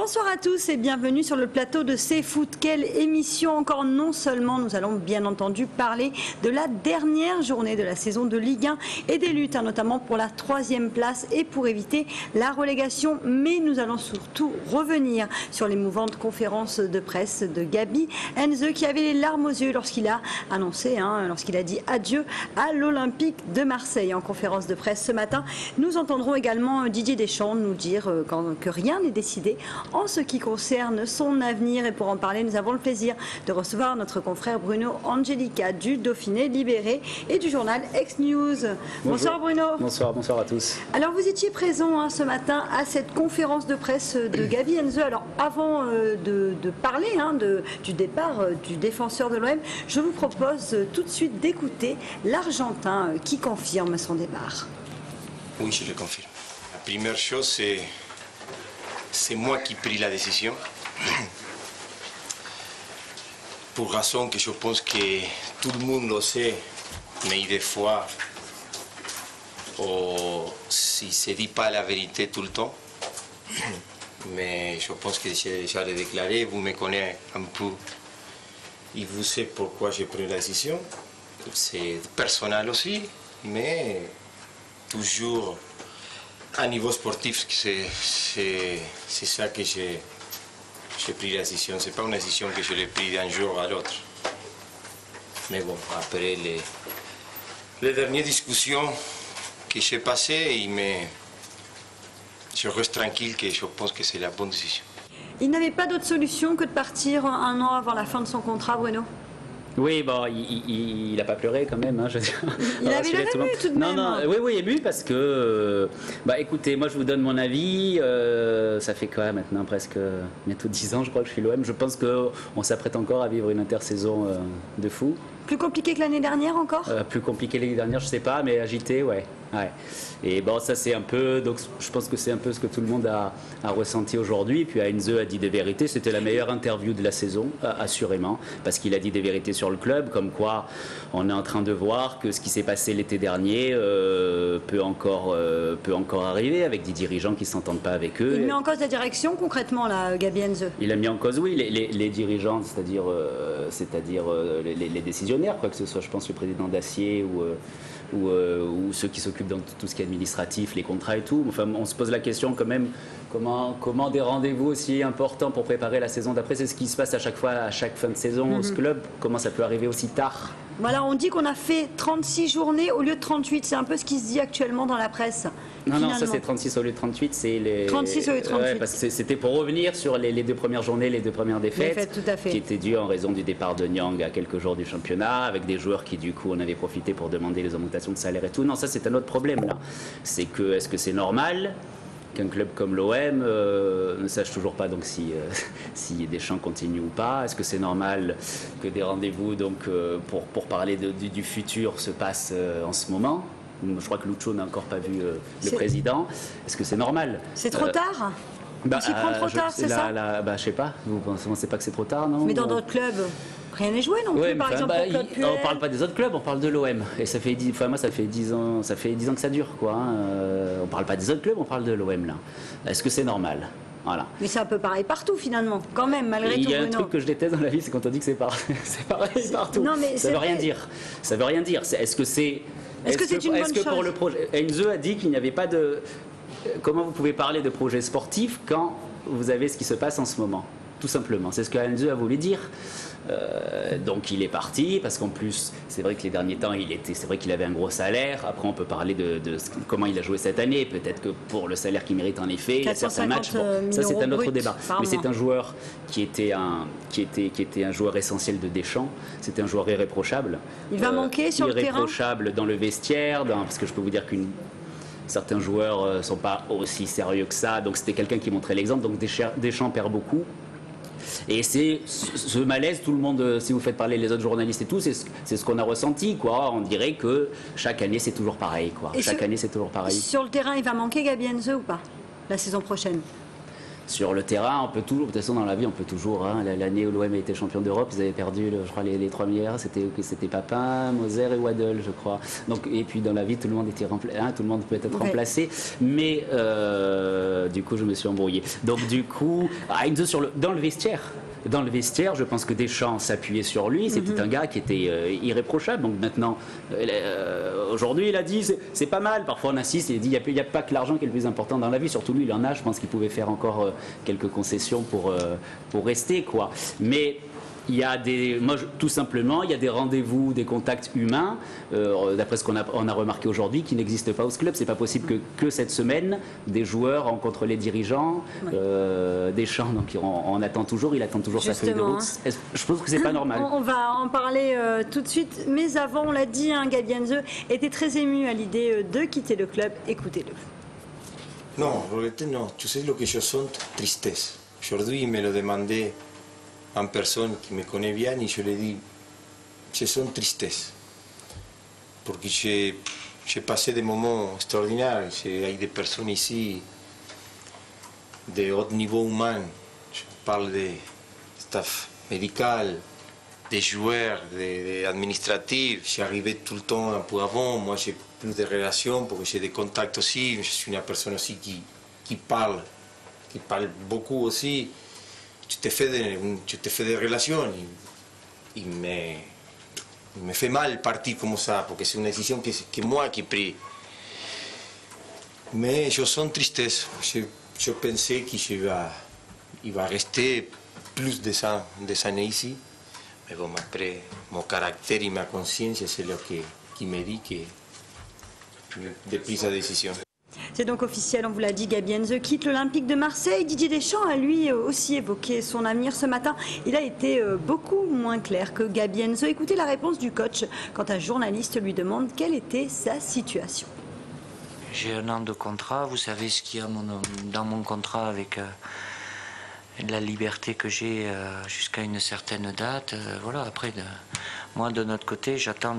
Bonsoir à tous et bienvenue sur le plateau de C'est Foot. Quelle émission encore! Non seulement nous allons bien entendu parler de la dernière journée de la saison de Ligue 1 et des luttes, notamment pour la 3e place et pour éviter la relégation, mais nous allons surtout revenir sur les mouvantes conférences de presse de Gabi Heinze qui avait les larmes aux yeux lorsqu'il a annoncé, lorsqu'il a dit adieu à l'Olympique de Marseille. En conférence de presse ce matin, nous entendrons également Didier Deschamps nous dire que rien n'est décidé en ce qui concerne son avenir. Et pour en parler, nous avons le plaisir de recevoir notre confrère Bruno Angelica du Dauphiné Libéré et du journal Ex-News. Bonsoir Bruno. Bonsoir à tous. Alors vous étiez présent ce matin à cette conférence de presse de Gabi Heinze. Alors avant de parler du départ du défenseur de l'OM, je vous propose tout de suite d'écouter l'Argentin qui confirme son départ. Oui, je le confirme. La première chose, c'est moi qui ai pris la décision. Pour raison que je pense que tout le monde le sait, mais des fois, si ne se dit pas la vérité tout le temps. Mais je pense que j'ai déjà déclaré, vous me connaissez un peu. Et vous savez pourquoi j'ai pris la décision. C'est personnel aussi, mais toujours à niveau sportif, c'est ça que j'ai pris la décision. Ce n'est pas une décision que je l'ai prise d'un jour à l'autre. Mais bon, après les dernières discussions que j'ai passées, je reste tranquille que je pense que c'est la bonne décision. Il n'avait pas d'autre solution que de partir un an avant la fin de son contrat, Bruno? Oui, bon, il n'a pas pleuré quand même, je veux dire. Il avait l'air ému tout de même. Non, oui, ému parce que, écoutez, moi je vous donne mon avis, ça fait quoi maintenant presque bientôt 10 ans je crois que je suis l'OM, je pense qu'on s'apprête encore à vivre une intersaison de fou. Plus compliqué que l'année dernière encore? Plus compliqué l'année dernière, je sais pas, mais agité, ouais. Et bon, ça c'est un peu, donc je pense que c'est un peu ce que tout le monde a ressenti aujourd'hui. Puis Heinze a dit des vérités, c'était la meilleure interview de la saison, assurément, parce qu'il a dit des vérités sur le club, comme quoi on est en train de voir que ce qui s'est passé l'été dernier peut encore arriver avec des dirigeants qui ne s'entendent pas avec eux. Il met en cause la direction concrètement, là, Gabi Heinze? Il a mis en cause, oui, les dirigeants, c'est-à-dire les décisionnaires, quoi que ce soit, je pense le président d'Acier ou ceux qui s'occupent de tout ce qui est administratif, les contrats et tout. Enfin, on se pose la question quand même, comment des rendez-vous aussi importants pour préparer la saison d'après, c'est ce qui se passe à chaque fois, à chaque fin de saison au club, comment ça peut arriver aussi tard? Voilà, on dit qu'on a fait 36 journées au lieu de 38, c'est un peu ce qui se dit actuellement dans la presse. Non, ça c'est 36 au lieu de 38, c'est les... 36 au lieu de 38. Ouais, parce que c'était pour revenir sur les 2 premières journées, les 2 premières défaites, tout à fait. Qui étaient dues en raison du départ de Nyang à quelques jours du championnat, avec des joueurs qui du coup en avaient profité pour demander les augmentations de salaire et tout. Non, ça c'est un autre problème là. C'est que, est-ce que c'est normal qu'un club comme l'OM ne sache toujours pas donc si Deschamps continue ou pas? Est-ce que c'est normal que des rendez-vous donc pour parler du futur se passent en ce moment? Je crois que Lucho n'a encore pas vu le président. Est-ce que c'est normal? C'est trop tard? On s'y prend trop tard, c'est ça? Je sais pas. Vous pensez pas que c'est trop tard, non? Mais dans d'autres clubs, rien n'est joué non plus, par exemple pour Claude Puel. On parle pas des autres clubs, on parle de l'OM. Et ça fait 10 ans, ça fait 10 ans que ça dure, quoi. On parle pas des autres clubs, on parle de l'OM là. Est-ce que c'est normal? Voilà. Mais c'est un peu pareil partout finalement, quand même, malgré tout. Il y a un truc que je déteste dans la vie, c'est quand on dit que c'est pareil partout. Non, mais ça veut rien dire. Ça veut rien dire. Est-ce que c'est une bonne chose? Pour le projet, Heinze a dit qu'il n'y avait pas de... Comment vous pouvez parler de projet sportif quand vous avez ce qui se passe en ce moment? Tout simplement, c'est ce que Heinze a voulu dire. Donc il est parti parce qu'en plus c'est vrai que les derniers temps c'est vrai qu'il avait un gros salaire. Après on peut parler de comment il a joué cette année, peut-être que pour le salaire qu'il mérite en effet, il y a certains matchs, ça c'est un autre débat, mais c'est un joueur qui était un joueur essentiel de Deschamps, c'était un joueur irréprochable. Il va manquer sur le terrain, irréprochable dans le vestiaire, parce que je peux vous dire certains joueurs ne sont pas aussi sérieux que ça, donc c'était quelqu'un qui montrait l'exemple, donc Deschamps perd beaucoup. Et c'est ce malaise, tout le monde, si vous faites parler les autres journalistes et tout, c'est ce qu'on a ressenti, quoi. On dirait que chaque année c'est toujours pareil, quoi. Chaque année c'est toujours pareil. Sur le terrain, il va manquer Gabi Heinze ou pas la saison prochaine? Sur le terrain, on peut toujours, de toute façon dans la vie, on peut toujours. Hein, l'année où l'OM a été champion d'Europe, ils avaient perdu, je crois, les 3 meilleurs, c'était Papin, Moser et Waddle, je crois. Donc, et puis dans la vie, tout le monde était tout le monde peut être remplacé. Mais du coup, je me suis embrouillé. Donc du coup, dans le vestiaire. Dans le vestiaire, je pense que Deschamps s'appuyait sur lui. C'était un gars qui était irréprochable. Donc maintenant, aujourd'hui, il a dit c'est pas mal. Parfois, on insiste. Il dit il n'y a pas que l'argent qui est le plus important dans la vie. Surtout lui, il en a. Je pense qu'il pouvait faire encore quelques concessions pour rester, quoi. Mais il y a tout simplement, il y a des rendez-vous, des contacts humains, d'après ce qu'on a remarqué aujourd'hui, qui n'existent pas au club. C'est pas possible que cette semaine, des joueurs rencontrent les dirigeants, Deschamps, donc on attend toujours, il attend toujours sa feuille de route. Je pense que c'est pas normal. On va en parler tout de suite, mais avant, on l'a dit, Gabi Heinze était très ému à l'idée de quitter le club. Écoutez-le. Non, non, tu sais lo que je sens, tristesse. Aujourd'hui, il me le demandait en personne qui me connaît bien et je lui dis, je sens tristesse. Parce que j'ai passé des moments extraordinaires avec des personnes ici de haut niveau humain. Je parle de staff médical, des joueurs, des administratifs. J'arrivais tout le temps un peu avant. Moi, j'ai plus de relations parce que j'ai des contacts aussi. Je suis une personne aussi qui parle beaucoup aussi. Tu te fais des relations. Il me fait mal partir comme ça, parce que c'est une décision que moi qui ai prise. Mais je sens tristesse. Je pensais qu'il va rester plus des années ici. Mais bon, après, mon caractère et ma conscience, c'est ce qui me dit que de prise de décision. C'est donc officiel, on vous l'a dit, Gabi Heinze quitte l'Olympique de Marseille. Didier Deschamps a lui aussi évoqué son avenir ce matin. Il a été beaucoup moins clair que Gabi Heinze. Écoutez la réponse du coach quand un journaliste lui demande quelle était sa situation. J'ai 1 an de contrat, vous savez ce qu'il y a dans mon contrat avec la liberté que j'ai jusqu'à une certaine date. Voilà, après, moi de notre côté,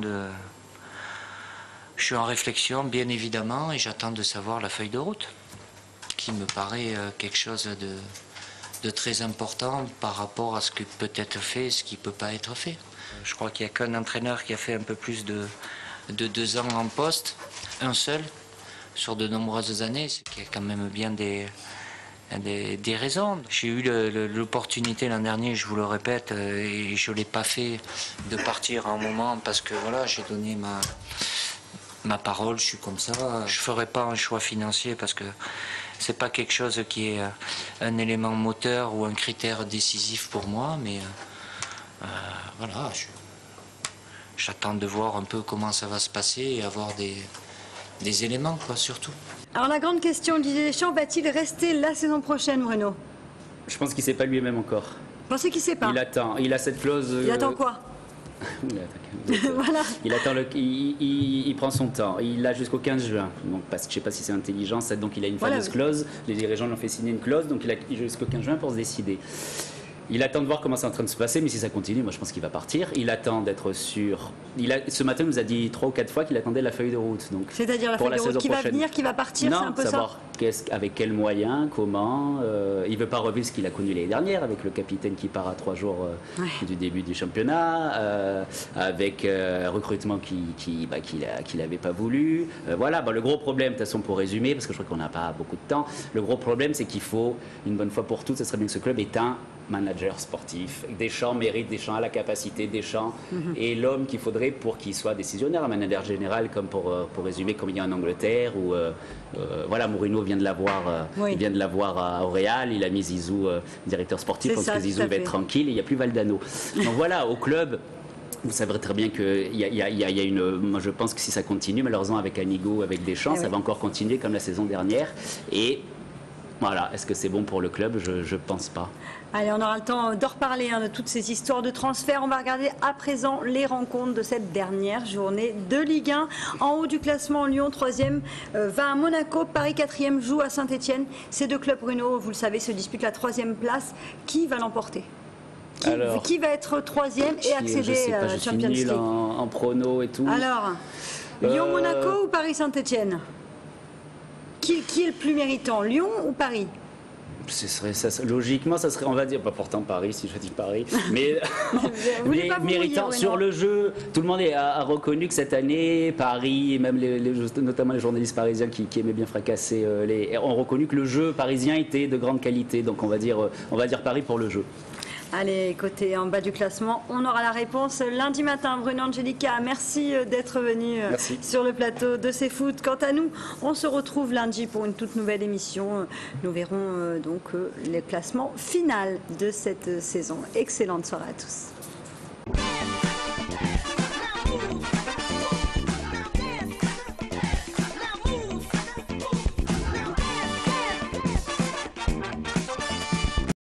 je suis en réflexion, bien évidemment, et j'attends de savoir la feuille de route, qui me paraît quelque chose de très important par rapport à ce qui peut être fait et ce qui ne peut pas être fait. Je crois qu'il n'y a qu'un entraîneur qui a fait un peu plus de 2 ans en poste, un seul, sur de nombreuses années, ce qui est quand même bien des raisons. J'ai eu l'opportunité l'an dernier, je vous le répète, et je ne l'ai pas fait, de partir à un moment parce que voilà, j'ai donné ma parole, je suis comme ça. Je ne ferai pas un choix financier parce que c'est pas quelque chose qui est un élément moteur ou un critère décisif pour moi, mais voilà, j'attends de voir un peu comment ça va se passer et avoir des éléments, quoi, surtout. Alors la grande question, Didier Deschamps, va-t-il rester la saison prochaine, Bruno? Je pense qu'il ne sait pas lui-même encore. Vous pensez qu'il ne sait pas? Il attend, il a cette clause... Il attend quoi? Voilà. Il attend il prend son temps. Il a jusqu'au 15 juin. Donc, je ne sais pas si c'est intelligent. Donc, il a une fameuse clause. Les dirigeants lui ont fait signer une clause. Donc, il a jusqu'au 15 juin pour se décider. Il attend de voir comment c'est en train de se passer, mais si ça continue, moi je pense qu'il va partir. Il attend d'être sûr. Ce matin, il nous a dit 3 ou 4 fois qu'il attendait la feuille de route. C'est-à-dire la feuille de route qui va venir, qui va partir, c'est un peu savoir avec quels moyens, comment. Il ne veut pas revivre ce qu'il a connu l'année dernière, avec le capitaine qui part à 3 jours du début du championnat, avec un recrutement qu'il n'avait pas voulu. Voilà, le gros problème, de toute façon, pour résumer, parce que je crois qu'on n'a pas beaucoup de temps, le gros problème, c'est qu'il faut, une bonne fois pour toutes, ce serait bien que ce club ait un manager sportif. Deschamps mérite, Deschamps a la capacité, Deschamps est l'homme qu'il faudrait pour qu'il soit décisionnaire, un manager général, comme pour résumer, comme il y a en Angleterre, où voilà, Mourinho vient de l'avoir au Real, il a mis Zizou directeur sportif, parce que Zizou va être tranquille, et il n'y a plus Valdano. Donc voilà, au club, vous savez très bien qu'il y a une... Moi, je pense que si ça continue, malheureusement, avec Anigo, avec Deschamps, ça va encore continuer comme la saison dernière. Et voilà, est-ce que c'est bon pour le club? Je ne pense pas. Allez, on aura le temps d'en reparler de toutes ces histoires de transfert. On va regarder à présent les rencontres de cette dernière journée de Ligue 1. En haut du classement, Lyon 3e va à Monaco, Paris 4e joue à Saint-Etienne. Ces 2 clubs, Bruno, vous le savez, se disputent la 3e place. Qui va l'emporter? Qui va être 3e et accéder à Champions League? En prono et tout. Alors, Lyon-Monaco ou Paris-Saint-Etienne? Qui est le plus méritant, Lyon ou Paris? Logiquement, ça serait, on va dire, pas pourtant Paris, si je dis Paris, mais, méritant sur le jeu. Tout le monde a reconnu que cette année, Paris, et même notamment les journalistes parisiens qui aimaient bien fracasser, ont reconnu que le jeu parisien était de grande qualité. Donc on va dire Paris pour le jeu. Allez, côté en bas du classement, on aura la réponse lundi matin. Bruno Angelica, merci d'être venu sur le plateau de C'est Foot. Quant à nous, on se retrouve lundi pour une toute nouvelle émission. Nous verrons donc les classements finaux de cette saison. Excellente soirée à tous.